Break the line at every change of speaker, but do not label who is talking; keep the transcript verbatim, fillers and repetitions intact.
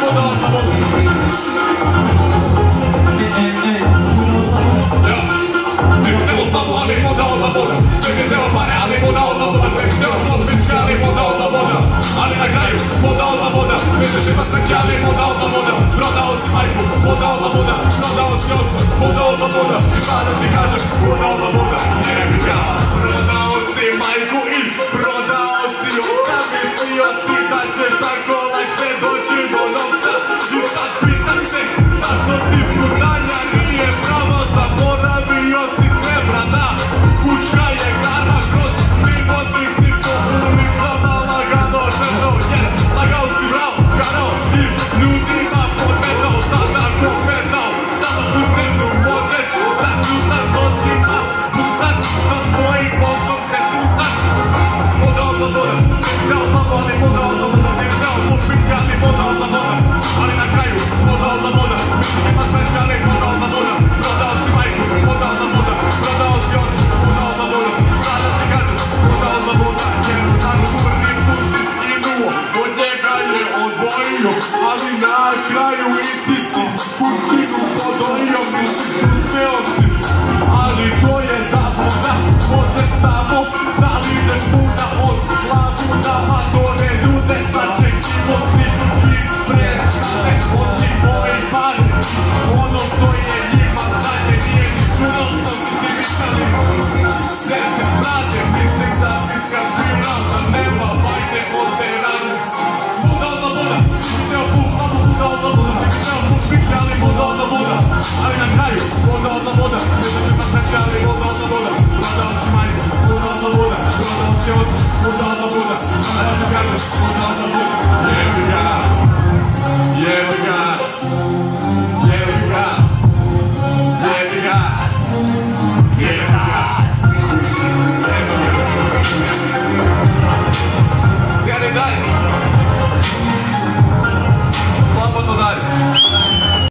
Ali na kraju, podalna voda, misliš ima sreće, ali podalna voda. Prodao si majku, podalna voda, prodao si oca, podalna voda. Šta da ti kažem, podalna voda, jer ja prodao si majku i prodao si oca. Mislio si da ćeš tako lakše doći do novca. I sad pitam se, zašto ti putanja nije pravo, zaboravio si sve brada. Kučka je gara kroz život i si po ulicama lagano ženo, jer lagao si bravo, garao i ljudima podmetao, sada kupetao, sada tu zemlju možeš da ljutar noćima pucat, sa svojim bokom se pucat. Podalna voda, ne htjao samo, ali podalna voda, ne htjao popiti, ali podalna voda, ali na kraju podalna voda, misliš ima sreće, ali podalna voda. Prodao si majku, podalna voda, prodao si oca, podalna voda. Sada ti kažem, podalna voda, jer sad umrniku si skinuo, od njega je odvojio, ali na kraju i ti si kući